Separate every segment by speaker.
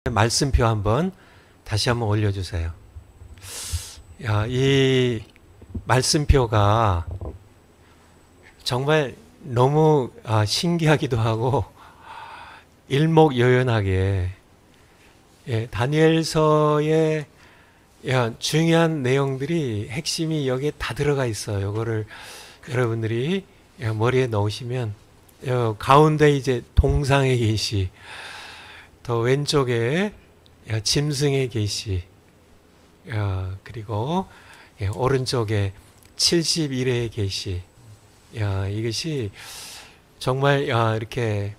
Speaker 1: 말씀표 한번 다시 한번 올려주세요. 야, 이 말씀표가 정말 너무 신기하기도 하고 일목요연하게 다니엘서의 중요한 내용들이 핵심이 여기에 다 들어가 있어요. 이거를 여러분들이 머리에 넣으시면 가운데 이제 동상의 계시, 더 왼쪽에 짐승의 계시, 그리고 오른쪽에 71회의 계시. 이것이 정말 이렇게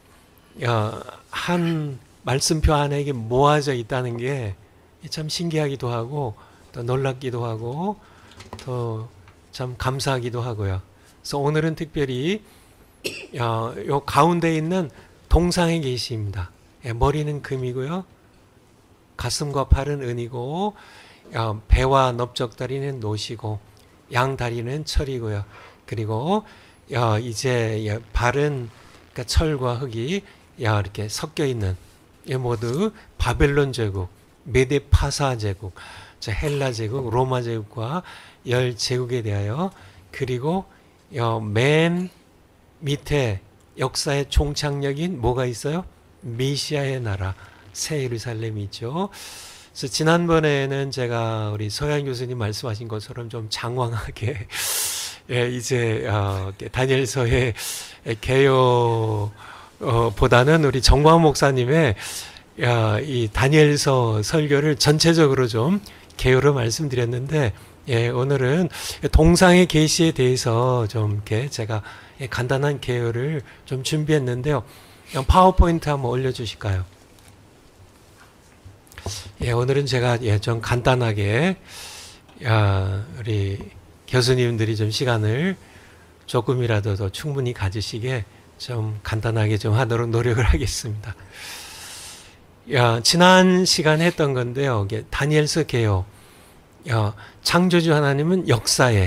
Speaker 1: 한 말씀표 안에 이게 모아져 있다는 게 참 신기하기도 하고 또 놀랍기도 하고 또 참 감사하기도 하고요. 그래서 오늘은 특별히 요 가운데 있는 동상의 계시입니다. 머리는 금이고요, 가슴과 팔은 은이고, 배와 넓적다리는 노시고, 양다리는 철이고요. 그리고 이제 발은 그러니까 철과 흙이 이렇게 섞여 있는, 모두 바벨론 제국, 메데파사 제국, 헬라 제국, 로마 제국과 열 제국에 대하여, 그리고 맨 밑에 역사의 종착역인 뭐가 있어요? 메시아의 나라, 새 예루살렘이 있죠. 그래서 지난번에는 제가 우리 서양 교수님 말씀하신 것처럼 좀 장황하게 이제 다니엘서의 개요보다는 우리 정광 목사님의 이 다니엘서 설교를 전체적으로 좀 개요로 말씀드렸는데, 오늘은 동상의 계시에 대해서 좀 이렇게 제가 간단한 개요를 좀 준비했는데요. 파워포인트 한번 올려주실까요? 오늘은 제가 좀 간단하게 우리 교수님들이 좀 시간을 조금이라도 더 충분히 가지시게 좀 간단하게 좀 하도록 노력을 하겠습니다. 지난 시간에 했던 건데요. 다니엘서 개요. 창조주 하나님은 역사의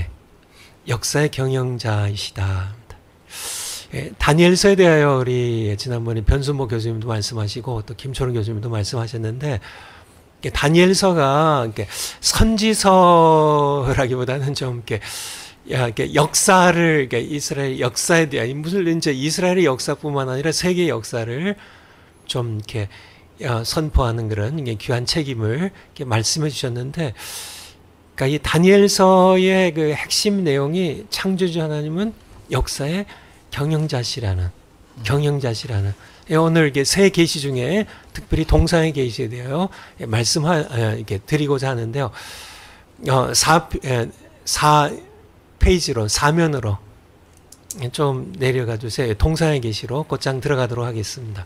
Speaker 1: 경영자이시다. 다니엘서에 대하여 우리 지난번에 변순모 교수님도 말씀하시고 또 김초롱 교수님도 말씀하셨는데, 다니엘서가 선지서라기보다는 좀 이렇게 역사를, 이스라엘 역사에 대한, 무슨 이제 이스라엘의 역사뿐만 아니라 세계의 역사를 좀 이렇게 선포하는 그런 귀한 책임을 이렇게 말씀해 주셨는데, 그러니까 이 다니엘서의 그 핵심 내용이 창조주 하나님은 역사의 경영자시라는, 오늘 이게 세 계시 중에 특별히 동상의 계시에 대하여 이렇게 드리고자 하는데요. 4페이지로, 사면으로 좀 내려가 주세요. 동상의 계시로 곧장 들어가도록 하겠습니다.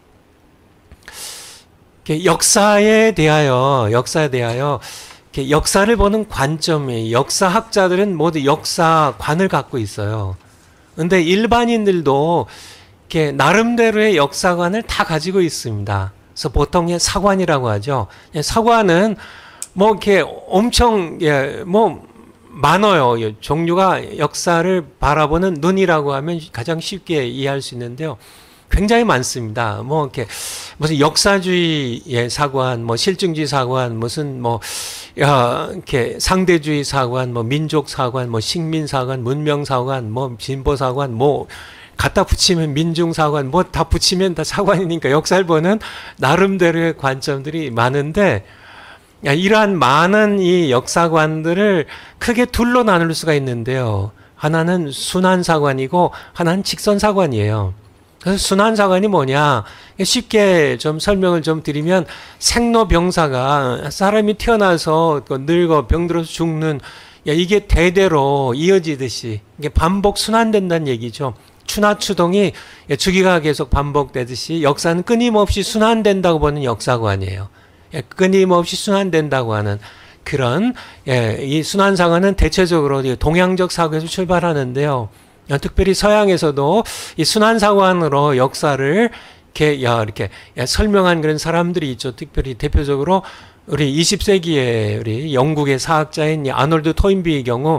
Speaker 1: 역사에 대하여 역사를 보는 관점이, 역사학자들은 모두 역사관을 갖고 있어요. 근데 일반인들도 이렇게 나름대로의 역사관을 다 가지고 있습니다. 그래서 보통 사관이라고 하죠. 사관은 뭐 이렇게 엄청 뭐 많아요. 종류가. 역사를 바라보는 눈이라고 하면 가장 쉽게 이해할 수 있는데요. 굉장히 많습니다. 뭐 이렇게 무슨 역사주의의 사관, 뭐 실증주의 사관, 무슨 뭐 이렇게 상대주의 사관, 뭐 민족 사관, 뭐 식민 사관, 문명 사관, 뭐 진보 사관, 뭐 갖다 붙이면 민중 사관, 뭐 다 붙이면 다 사관이니까 역사를 보는 나름대로의 관점들이 많은데, 이러한 많은 이 역사관들을 크게 둘로 나눌 수가 있는데요. 하나는 순환사관이고 하나는 직선사관이에요. 그래서 순환사관이 뭐냐, 쉽게 좀 설명을 좀 드리면, 생로병사가 사람이 태어나서 늙어 병들어서 죽는, 이게 대대로 이어지듯이 이게 반복 순환된다는 얘기죠. 추나추동이 주기가 계속 반복되듯이 역사는 끊임없이 순환된다고 보는 역사관이에요. 끊임없이 순환된다고 하는 그런, 이 순환사관은 대체적으로 동양적 사고에서 출발하는데요. 특별히 서양에서도 이 순환사관으로 역사를 이렇게 설명한 그런 사람들이 있죠. 특별히 대표적으로 우리 20세기에 우리 영국의 사학자인 아놀드 토인비의 경우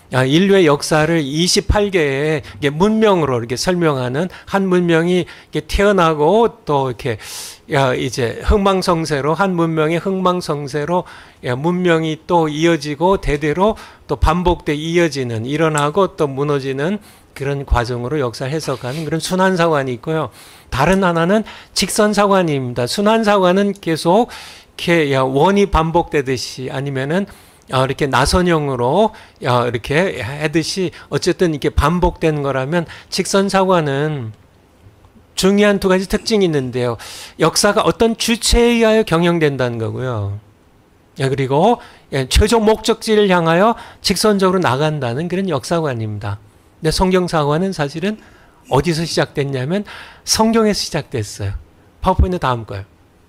Speaker 1: 인류의 역사를 28개의 문명으로 이렇게 설명하는 한 문명이 이렇게 태어나고 또 이렇게 이제 흥망성쇠로 한 문명의 흥망성쇠로 문명이 또 이어지고 대대로 또 반복돼 이어지는 일어나고 또 무너지는 그런 과정으로 역사를 해석하는 그런 순환사관이 있고요. 다른 하나는 직선사관입니다. 순환사관은 계속 이렇게 원이 반복되듯이 아니면은 이렇게 나선형으로 이렇게 하듯이 어쨌든 이렇게 반복되는 거라면 직선사관은 중요한 두 가지 특징이 있는데요. 역사가 어떤 주체에 의하여 경영된다는 거고요. 그리고 최종 목적지를 향하여 직선적으로 나간다는 그런 역사관입니다. 근데 성경사관은 사실은 어디서 시작됐냐면 성경에서 시작됐어요. 파워포인트 다음 거예요.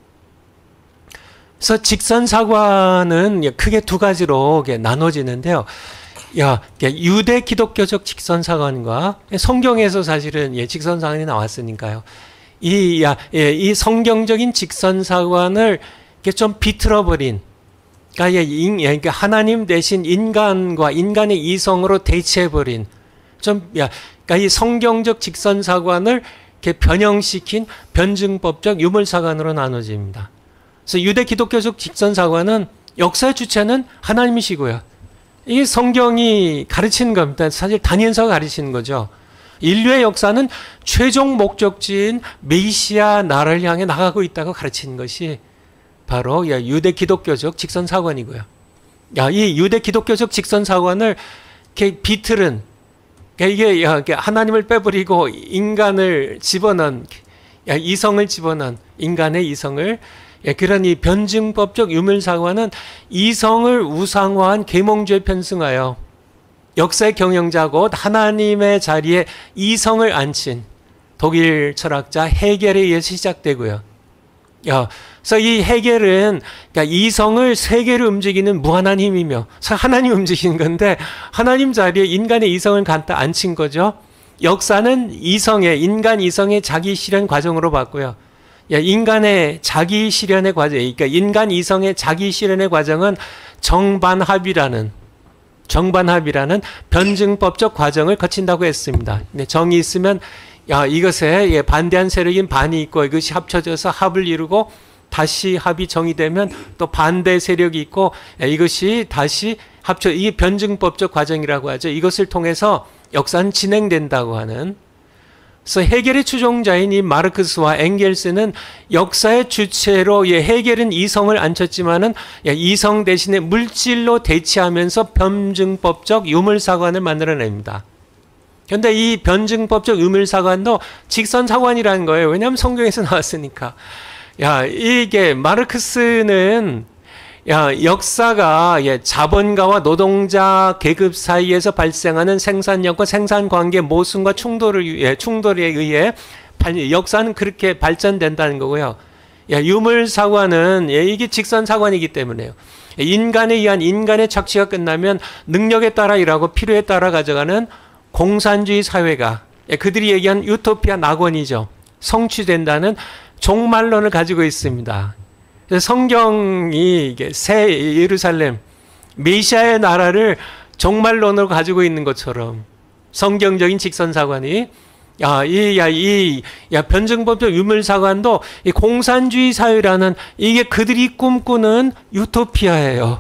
Speaker 1: 그래서 직선사관은 크게 두 가지로 나눠지는데요. 유대 기독교적 직선사관과 성경에서 사실은 직선사관이 나왔으니까요. 이 성경적인 직선사관을 좀 비틀어버린, 그러니까 하나님 대신 인간과 인간의 이성으로 대체해버린, 그러니까 이 성경적 직선사관을 이렇게 변형시킨 변증법적 유물사관으로 나눠집니다. 그래서 유대 기독교적 직선사관은 역사의 주체는 하나님이시고요. 이게 성경이 가르치는 겁니다. 사실 다니엘서가 가르치는 거죠. 인류의 역사는 최종 목적지인 메시아 나라를 향해 나가고 있다고 가르치는 것이 바로 유대 기독교적 직선사관이고요. 이 유대 기독교적 직선사관을 이렇게 비틀은, 이게 하나님을 빼버리고 인간을 집어넣은, 이성을 집어넣은 인간의 이성을, 그런 이 변증법적 유물사관은 이성을 우상화한 계몽주에 편승하여 역사의 경영자고 하나님의 자리에 이성을 앉힌 독일 철학자 헤겔에 의해서 시작되고요. 그래서 이 헤겔은 그러니까 이성을 세계를 움직이는 무한한 힘이며 하나님 움직이는 건데 하나님 자리에 인간의 이성을 갖다 앉힌 거죠. 역사는 인간 이성의 자기 실현 과정으로 봤고요. 인간의 자기 실현의 과정, 그러니까 인간 이성의 자기 실현의 과정은 정반합이라는 변증법적 과정을 거친다고 했습니다. 정이 있으면 이것에 반대한 세력인 반이 있고 이것이 합쳐져서 합을 이루고 다시 합이 정의되면 또 반대 세력이 있고 이것이 다시 이게 변증법적 과정이라고 하죠. 이것을 통해서 역사는 진행된다고 하는. 그래서 헤겔의 추종자인 이 마르크스와 엥겔스는 역사의 주체로 헤겔은 이성을 앉혔지만은 이성 대신에 물질로 대치하면서 변증법적 유물사관을 만들어냅니다. 그런데 이 변증법적 유물사관도 직선사관이라는 거예요. 왜냐하면 성경에서 나왔으니까. 이게 마르크스는 역사가 자본가와 노동자 계급 사이에서 발생하는 생산력과 생산관계 모순과 충돌에 의해 역사는 그렇게 발전된다는 거고요. 유물사관은 이게 직선사관이기 때문에요. 인간에 의한 인간의 착취가 끝나면 능력에 따라 일하고 필요에 따라 가져가는 공산주의 사회가 그들이 얘기한 유토피아 낙원이죠. 성취된다는 종말론을 가지고 있습니다. 성경이 새 예루살렘, 메시아의 나라를 종말론으로 가지고 있는 것처럼 성경적인 직선사관이 이 변증법적 유물사관도 이 공산주의 사회라는 이게 그들이 꿈꾸는 유토피아예요.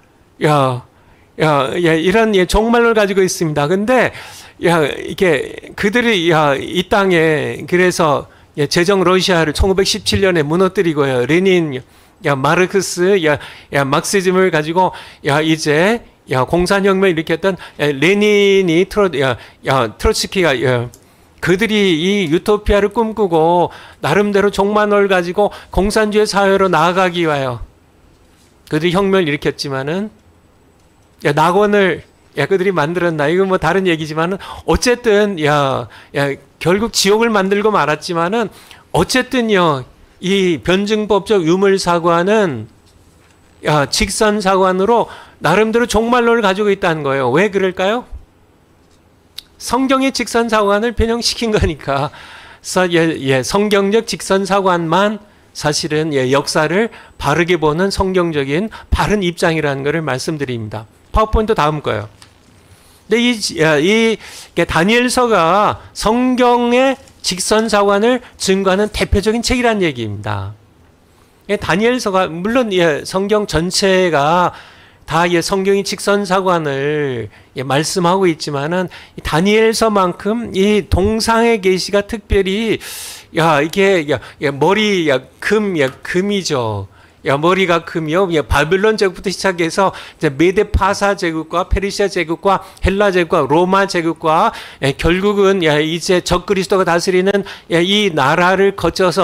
Speaker 1: 이런 종말론을 가지고 있습니다. 근데 이게 그들이 이 땅에 그래서 제정 러시아를 1917년에 무너뜨리고요. 레닌, 마르크스, 막시즘을 가지고 이제 공산혁명을 일으켰던 레닌이 트로츠키가 그들이 이 유토피아를 꿈꾸고 나름대로 종말론을 가지고 공산주의 사회로 나아가기 위하여 그들이 혁명을 일으켰지만은 낙원을 그들이 만들었나 이거 뭐 다른 얘기지만은 어쨌든 결국 지옥을 만들고 말았지만은 어쨌든요 이 변증법적 유물사관은 직선사관으로 나름대로 종말론을 가지고 있다는 거예요. 왜 그럴까요? 성경의 직선사관을 변형시킨 거니까. 그래서 성경적 직선사관만 사실은 역사를 바르게 보는 성경적인 바른 입장이라는 것을 말씀드립니다. 파워포인트 다음 거예요. 근데 이 다니엘서가 성경의 직선사관을 증거하는 대표적인 책이라는 얘기입니다. 다니엘서가 물론 성경 전체가 다 성경이 직선사관을 말씀하고 있지만은 다니엘서만큼 이 동상의 계시가 특별히 이게 머리 금이죠. 머리가 금이요. 바빌론 제국부터 시작해서 이제 메데 파사 제국과 페르시아 제국과 헬라 제국과 로마 제국과 결국은 이제 적그리스도가 다스리는 이 나라를 거쳐서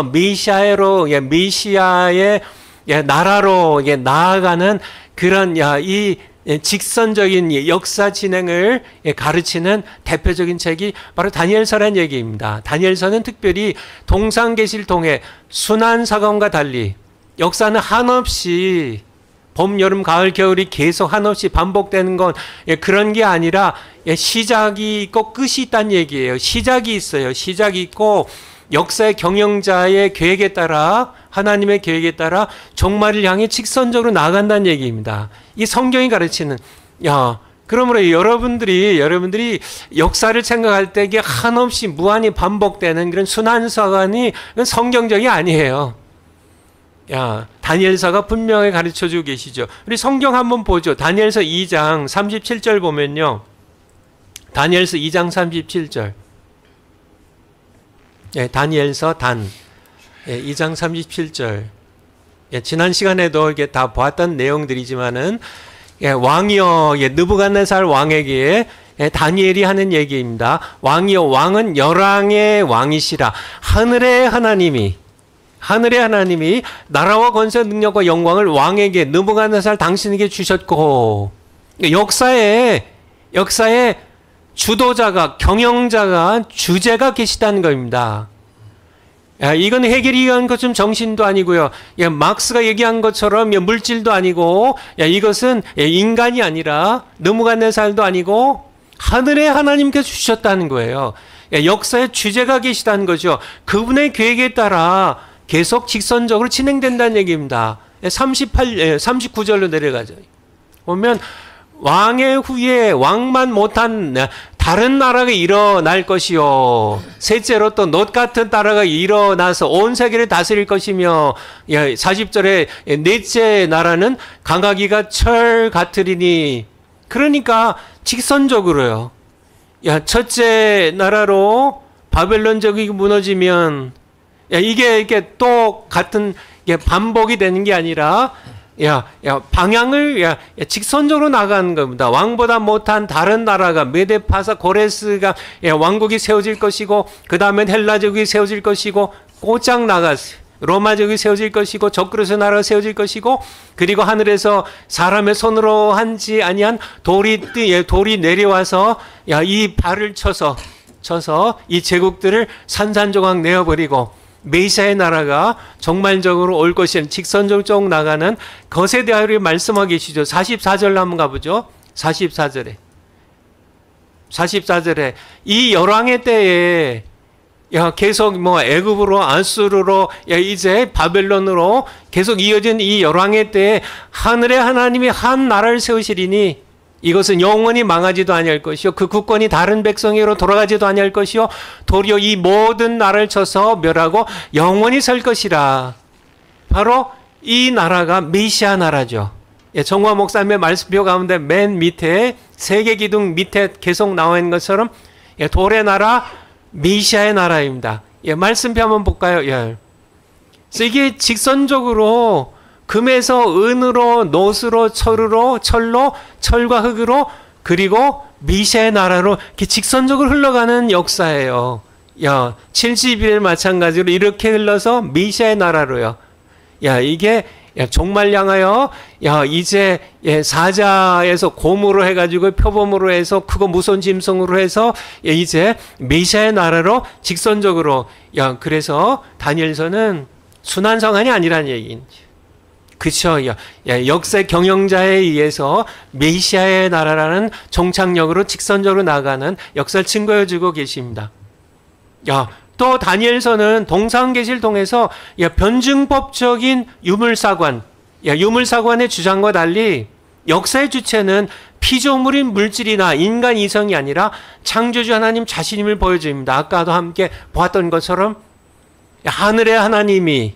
Speaker 1: 메시아의 나라로 나아가는 그런 이 직선적인 역사 진행을 가르치는 대표적인 책이 바로 다니엘서라는 얘기입니다. 다니엘서는 특별히 동상계시를 통해 순환사건과 달리 역사는 한없이 봄, 여름, 가을, 겨울이 계속 한없이 반복되는 건 그런 게 아니라 시작이 있고 끝이 있다는 얘기예요. 시작이 있어요. 시작이 있고 역사의 경영자의 계획에 따라 하나님의 계획에 따라 종말을 향해 직선적으로 나아간다는 얘기입니다. 이 성경이 가르치는 그러므로 여러분들이 역사를 생각할 때 이게 한없이 무한히 반복되는 그런 순환사관이 성경적이 아니에요. 다니엘서가 분명히 가르쳐주고 계시죠. 우리 성경 한번 보죠. 다니엘서 2장 37절 보면요. 다니엘서 2장 37절. 다니엘서 2장 37절. 지난 시간에도 이게 다 보았던 내용들이지만은 왕이여, 느부갓네살 왕에게 다니엘이 하는 얘기입니다. 왕이여, 왕은 열왕의 왕이시라. 하늘의 하나님이 나라와 권세 능력과 영광을 왕에게 느부갓네살 당신에게 주셨고, 역사에 주도자가 경영자가 주제가 계시다는 겁니다. 이건 해겔이 얘기한 것처럼 정신도 아니고요. 막스가 얘기한 것처럼 물질도 아니고, 이것은 인간이 아니라 느부갓네살도 아니고 하늘의 하나님께서 주셨다는 거예요. 역사의 주제가 계시다는 거죠. 그분의 계획에 따라 계속 직선적으로 진행된다는 얘기입니다. 39절로 내려가죠. 보면 왕의 후에 왕만 못한 다른 나라가 일어날 것이요. 셋째로 또 놋 같은 나라가 일어나서 온 세계를 다스릴 것이며, 40절에 넷째 나라는 강하기가 철 같으리니. 그러니까 직선적으로요. 첫째 나라로 바벨론 제국이 무너지면 이게 똑같은 반복이 되는 게 아니라 방향을 직선적으로 나가는 겁니다. 왕보다 못한 다른 나라가 메데 파사 고레스가 왕국이 세워질 것이고, 그 다음엔 헬라 제국이 세워질 것이고, 꼬짝 나가서 로마 제국이 세워질 것이고, 적그리스도 나라가 세워질 것이고, 그리고 하늘에서 사람의 손으로 한지 아니한 돌이 내려와서 이 발을 쳐서 이 제국들을 산산조각 내어버리고, 메시아의 나라가 정말적으로 올 것이 직선적으로 쭉 나가는 것에 대하여 말씀하고 계시죠. 44절로 한번 가보죠. 44절에 이 열왕의 때에 계속 애굽으로 아수르로 이제 바벨론으로 계속 이어진 이 열왕의 때에 하늘의 하나님이 한 나라를 세우시리니 이것은 영원히 망하지도 아니할 것이요, 그 국권이 다른 백성에게로 돌아가지도 아니할 것이요, 도리어 이 모든 나라를 쳐서 멸하고 영원히 설 것이라. 바로 이 나라가 메시아 나라죠. 정화 목사님의 말씀표 가운데 맨 밑에 세계 기둥 밑에 계속 나와 있는 것처럼 돌의 나라 메시아의 나라입니다. 말씀표 한번 볼까요? 그래서 이게 직선적으로 금에서 은으로, 노스로, 철로, 철과 흙으로, 그리고 메시아의 나라로 이렇게 직선적으로 흘러가는 역사예요. 70일 마찬가지로 이렇게 흘러서 메시아의 나라로요. 이게 종말 향하여 이제 사자에서 곰으로 해가지고 표범으로 해서 크고 무서운 짐승으로 해서 이제 메시아의 나라로 직선적으로. 그래서 다니엘서는 순환성환이 아니라는 얘기입니다. 그쵸. 역사의 경영자에 의해서 메시아의 나라라는 종착역으로 직선적으로 나가는 역사를 증거해주고 계십니다. 또 다니엘서는 동상계시를 통해서 변증법적인 유물사관의 주장과 달리 역사의 주체는 피조물인 물질이나 인간 이성이 아니라 창조주 하나님 자신임을 보여줍니다. 아까도 함께 보았던 것처럼 하늘의 하나님이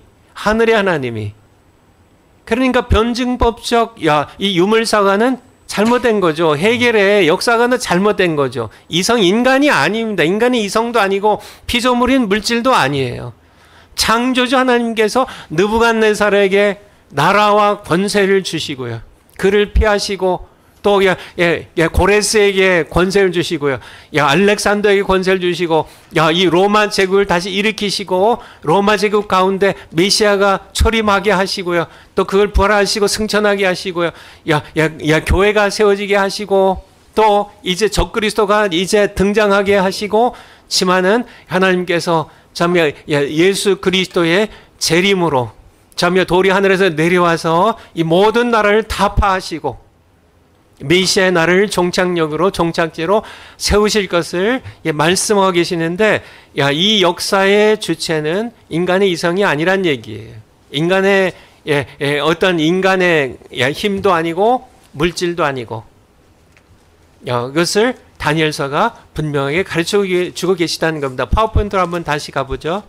Speaker 1: 그러니까 변증법적 이 유물사관은 잘못된 거죠. 해겔의 역사관은 잘못된 거죠. 이성 인간이 아닙니다. 인간의 이성도 아니고 피조물인 물질도 아니에요. 창조주 하나님께서 느부갓네살에게 나라와 권세를 주시고요. 그를 피하시고 또 고레스에게 권세를 주시고요. 알렉산더에게 권세를 주시고 이 로마 제국을 다시 일으키시고 로마 제국 가운데 메시아가 초림하게 하시고요. 또 그걸 부활하시고 승천하게 하시고요. 교회가 세워지게 하시고 또 이제 적그리스도가 이제 등장하게 하시고 지만은 하나님께서 참여 예수 그리스도의 재림으로 참여 돌이 하늘에서 내려와서 이 모든 나라를 다 파하시고 메시아의 나라를 종착역으로 종착지로 세우실 것을 말씀하고 계시는데 이 역사의 주체는 인간의 이성이 아니란 얘기예요. 인간의 어떤 인간의 힘도 아니고 물질도 아니고 그것을 다니엘서가 분명하게 가르쳐 주고 계시다는 겁니다. 파워포인트로 한번 다시 가보죠.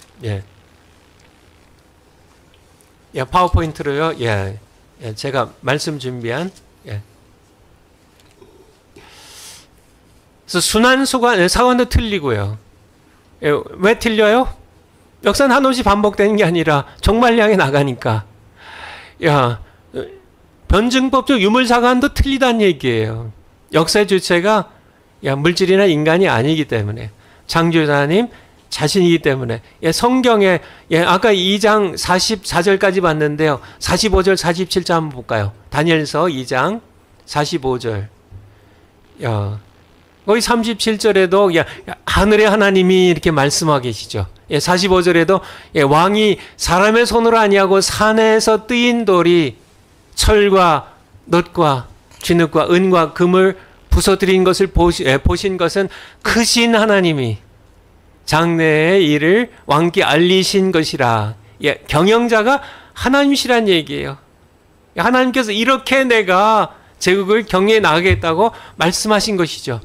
Speaker 1: 파워포인트로요. 제가 말씀 준비한 그래서 순환 사관도 틀리고요. 왜 틀려요? 역사는 한없이 반복되는 게 아니라 종말 향해 나가니까. 변증법적 유물사관도 틀리다는 얘기예요. 역사의 주체가 물질이나 인간이 아니기 때문에 창조주 하나님 자신이기 때문에 성경에 아까 2장 44절까지 봤는데요. 45절 47절 한번 볼까요? 다니엘서 2장 45절. 거기 37절에도 하늘의 하나님이 이렇게 말씀하고 계시죠. 45절에도 왕이 사람의 손으로 아니하고 산에서 뜨인 돌이 철과 놋과 쥐늑과 은과 금을 부서뜨린 것을 보신 것은 크신 하나님이 장래의 일을 왕께 알리신 것이라. 경영자가 하나님이시란 얘기예요. 하나님께서 이렇게 내가 제국을 경영해 나가겠다고 말씀하신 것이죠.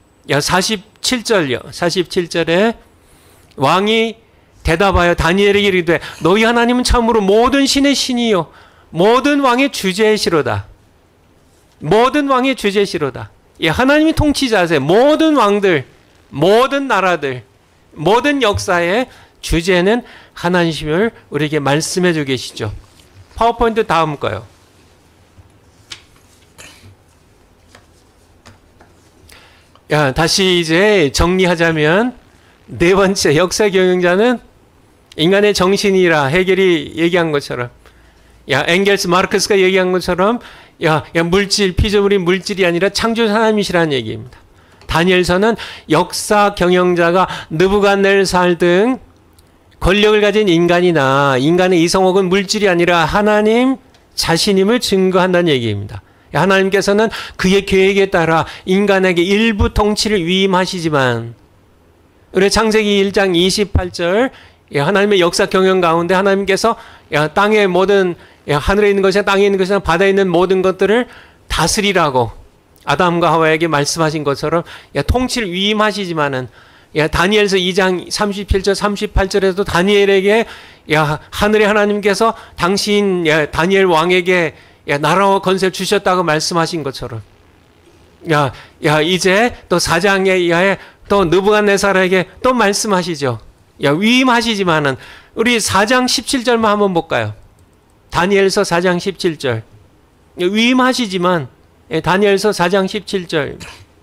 Speaker 1: 47절요. 47절에 왕이 대답하여 다니엘에게 이르되 너희 하나님은 참으로 모든 신의 신이요 모든 왕의 주제시로다. 모든 왕의 주제시로다. 하나님이 통치자세요. 모든 왕들, 모든 나라들, 모든 역사의 주제는 하나님임을 우리에게 말씀해 주고 계시죠. 파워포인트 다음 거요. 다시 이제 정리하자면 네 번째 역사 경영자는 인간의 정신이라 해겔이 얘기한 것처럼 엥겔스 마르크스가 얘기한 것처럼 물질 피조물이 물질이 아니라 창조주 하나님이시라는 얘기입니다. 다니엘서는 역사 경영자가 느부갓네살 등 권력을 가진 인간이나 인간의 이성 혹은 물질이 아니라 하나님 자신임을 증거한다는 얘기입니다. 하나님께서는 그의 계획에 따라 인간에게 일부 통치를 위임하시지만 우리 창세기 1장 28절 하나님의 역사 경영 가운데 하나님께서 땅의 모든 하늘에 있는 것이나 땅에 있는 것이나 바다에 있는 모든 것들을 다스리라고 아담과 하와에게 말씀하신 것처럼 통치를 위임하시지만은 다니엘서 2장 37절 38절에도 다니엘에게 하늘의 하나님께서 당신 다니엘 왕에게 나라와 권세를 주셨다고 말씀하신 것처럼 이제 또 4장에 또 느부갓네살에게 또 말씀하시죠. 위임하시지만은 우리 4장 17절만 한번 볼까요? 다니엘서 4장 17절. 위임하시지만 다니엘서 4장 17절.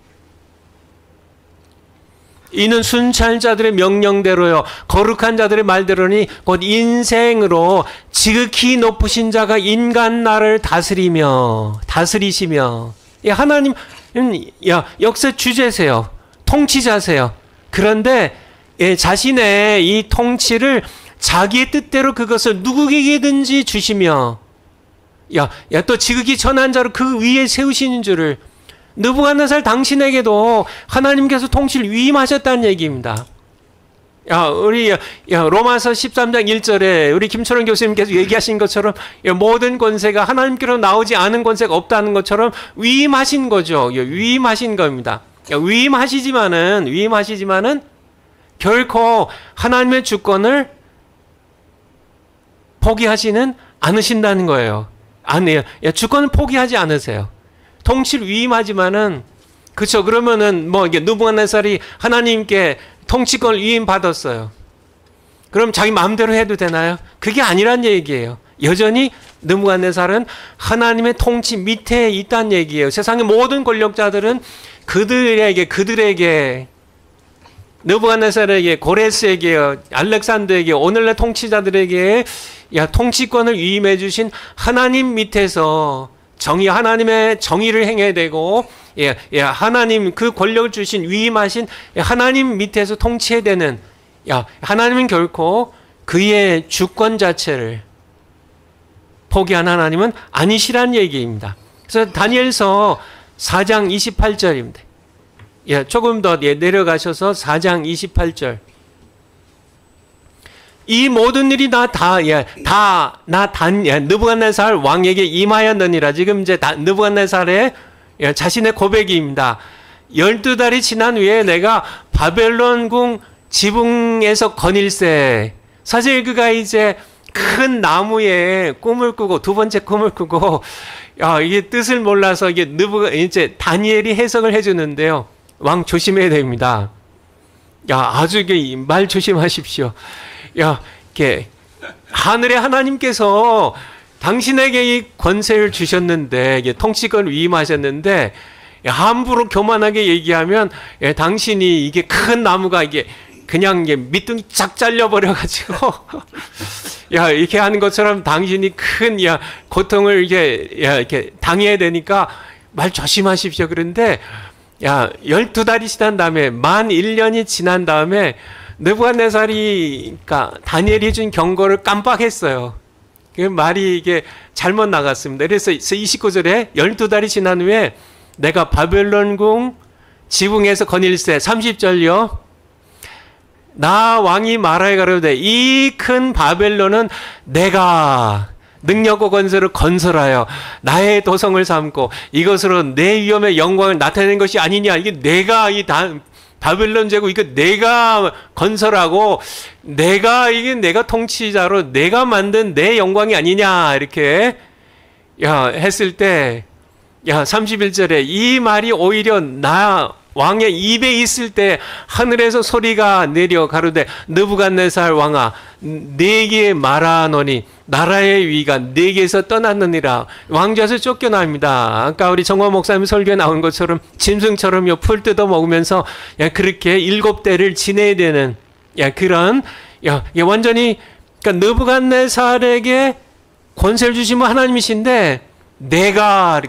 Speaker 1: 이는 순찰 자들의 명령대로요 거룩한 자들의 말대로니 곧 인생으로 지극히 높으신 자가 인간 나라를 다스리시며 하나님 역사 주제세요. 통치자세요. 그런데 자신의 이 통치를 자기의 뜻대로 그것을 누구에게든지 주시며 또 지극히 전한 자를 그 위에 세우시는 줄을 느부갓네살 당신에게도 하나님께서 통치를 위임하셨다는 얘기입니다. 우리 로마서 13장 1절에 우리 김철원 교수님께서 얘기하신 것처럼 모든 권세가 하나님께로 나오지 않은 권세가 없다는 것처럼 위임하신 거죠. 위임하신 겁니다. 위임하시지만은 결코 하나님의 주권을 포기하지는 않으신다는 거예요. 아니에요. 주권을 포기하지 않으세요. 통치를 위임하지만은, 그쵸. 그러면은 이게 느부갓네살이 하나님께 통치권을 위임받았어요. 그럼 자기 마음대로 해도 되나요? 그게 아니란 얘기예요. 여전히 느부갓네살은 하나님의 통치 밑에 있다는 얘기예요. 세상의 모든 권력자들은 그들에게 느부갓네살에게, 고레스에게, 알렉산더에게, 오늘날 통치자들에게 통치권을 위임해 주신 하나님 밑에서 하나님의 정의를 행해야 되고, 하나님 그 권력을 주신 위임하신 하나님 밑에서 통치해야 되는, 하나님은 결코 그의 주권 자체를 포기한 하나님은 아니시란 얘기입니다. 그래서 다니엘서 4장 28절입니다. 조금 더 내려가셔서 4장 28절. 이 모든 일이 느부갓네살 왕에게 임하였느니라. 지금 이제 느부갓네살의 자신의 고백입니다. 12달이 지난 후에 내가 바벨론궁 지붕에서 거닐세. 사실 그가 이제 큰 나무에 꿈을 꾸고, 두 번째 꿈을 꾸고, 이게 뜻을 몰라서 이제 다니엘이 해석을 해주는데요. 왕 조심해야 됩니다. 아주 말 조심하십시오. 이렇게 하늘의 하나님께서 당신에게 이 권세를 주셨는데, 통치권을 위임하셨는데, 함부로 교만하게 얘기하면, 당신이 이게 큰 나무가 그냥 밑둥이 쫙 잘려버려가지고, 이렇게 하는 것처럼 당신이 큰, 고통을 이렇게 당해야 되니까 말 조심하십시오. 그런데, 12달이 지난 다음에, 만 1년이 지난 다음에, 느부갓네살이, 다니엘이 준 경고를 깜빡했어요. 그 말이 잘못 나갔습니다. 그래서 29절에 12달이 지난 후에 내가 바벨론궁 지붕에서 거닐세. 30절요. 나 왕이 말하여 가로되 이 큰 바벨론은 내가 능력과 권세를 건설하여 나의 도성을 삼고 이것으로 내 위엄의 영광을 나타내는 것이 아니냐. 이게 내가 바벨론 제국 이거 내가 건설하고 내가 통치자로 내가 만든 내 영광이 아니냐. 이렇게 했을 때 31절에 이 말이 오히려 나 왕의 입에 있을 때 하늘에서 소리가 내려 가로되 느부갓네살 왕아 네게 말하노니 나라의 위가 네게서 떠났느니라. 왕좌에서 쫓겨납니다. 아까 우리 정화 목사님 설교에 나온 것처럼 짐승처럼 풀 뜯어 먹으면서 그렇게 7대를 지내야 되는 그런 완전히 그러니까 느부갓네살에게 권세를 주신 분 하나님이신데 내가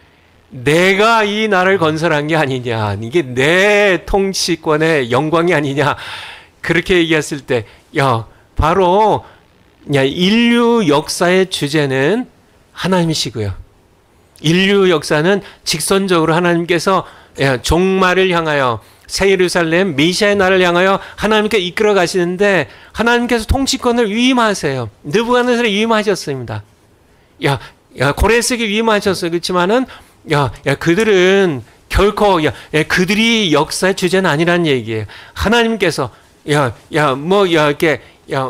Speaker 1: 이 나라를 건설한 게 아니냐. 이게 내 통치권의 영광이 아니냐. 그렇게 얘기했을 때, 바로, 인류 역사의 주제는 하나님이시고요. 인류 역사는 직선적으로 하나님께서 종말을 향하여 새 예루살렘, 메시아의 나라를 향하여 하나님께 이끌어 가시는데 하나님께서 통치권을 위임하세요. 느부갓네살에 위임하셨습니다. 고레스에게 위임하셨어요. 그렇지만은 그들은 결코 그들이 역사의 주제는 아니란 얘기예요. 하나님께서 이렇게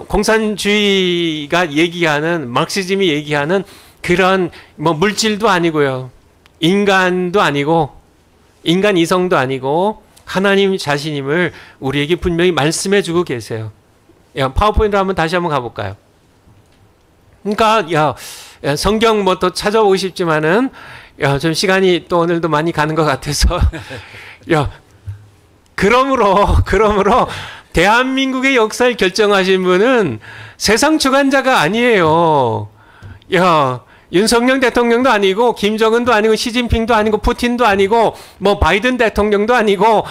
Speaker 1: 공산주의가 얘기하는 마르크시즘이 얘기하는 그런 물질도 아니고요. 인간도 아니고 인간 이성도 아니고 하나님 자신임을 우리에게 분명히 말씀해 주고 계세요. 파워포인트 다시 한번 가볼까요? 그러니까 성경 또 찾아보고 싶지만은 좀 시간이 또 오늘도 많이 가는 것 같아서 그러므로 대한민국의 역사를 결정하신 분은 세상 주관자가 아니에요. 윤석열 대통령도 아니고 김정은도 아니고 시진핑도 아니고 푸틴도 아니고 바이든 대통령도 아니고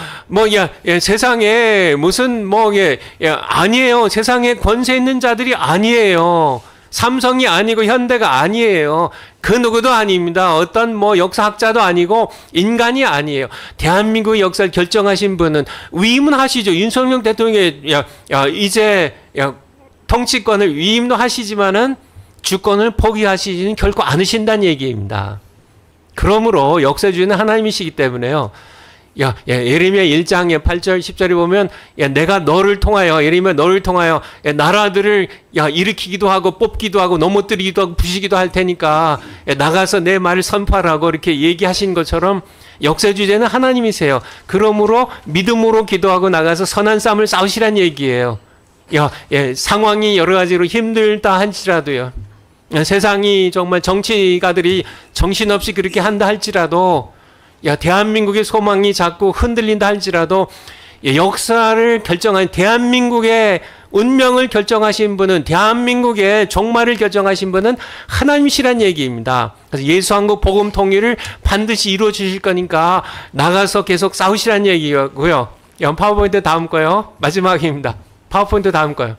Speaker 1: 세상에 무슨 아니에요. 세상에 권세 있는 자들이 아니에요. 삼성이 아니고 현대가 아니에요. 그 누구도 아닙니다. 어떤 뭐 역사학자도 아니고 인간이 아니에요. 대한민국의 역사를 결정하신 분은 위임은 하시죠. 윤석열 대통령이 이제 통치권을 위임도 하시지만은 주권을 포기하시지는 결코 않으신다는 얘기입니다. 그러므로 역사주의는 하나님이시기 때문에요. 예레미야 1장에 8절 10절에 보면 내가 너를 통하여 예레미야 너를 통하여 나라들을 일으키기도 하고 뽑기도 하고 넘어뜨리기도 하고 부시기도 할 테니까 나가서 내 말을 선포하라고 이렇게 얘기하신 것처럼 역사주제는 하나님이세요. 그러므로 믿음으로 기도하고 나가서 선한 싸움을 싸우시란 얘기예요. 상황이 여러 가지로 힘들다 할지라도요. 세상이 정말 정치가들이 정신없이 그렇게 한다 할지라도 대한민국의 소망이 자꾸 흔들린다 할지라도 역사를 결정한 대한민국의 운명을 결정하신 분은 대한민국의 종말을 결정하신 분은 하나님이시란 얘기입니다. 그래서 예수한국 복음 통일을 반드시 이루어 주실 거니까 나가서 계속 싸우시란 얘기고요. 파워포인트 다음 거요. 마지막입니다. 파워포인트 다음 거요.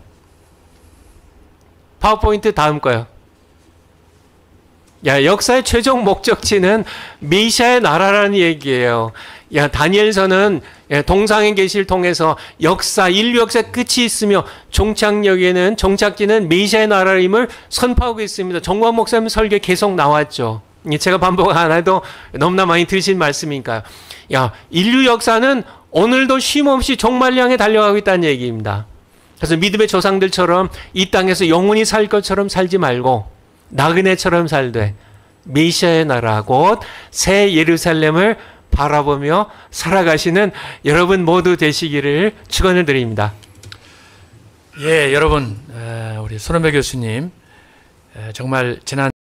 Speaker 1: 파워포인트 다음 거요. 역사의 최종 목적지는 메시아의 나라라는 얘기예요. 다니엘서는 동상의 계시를 통해서 인류 역사의 끝이 있으며 종착지는 메시아의 나라임을 선포하고 있습니다. 정광 목사님 설교 계속 나왔죠. 제가 반복 안 해도 너무나 많이 들으신 말씀이니까요. 인류 역사는 오늘도 쉼없이 종말을 향해 달려가고 있다는 얘기입니다. 그래서 믿음의 조상들처럼 이 땅에서 영원히 살 것처럼 살지 말고 나그네처럼 살되 메시아의 나라 곧 새 예루살렘을 바라보며 살아가시는 여러분 모두 되시기를 축원을 드립니다.
Speaker 2: 예, 여러분 우리 손원배 교수님 정말 지난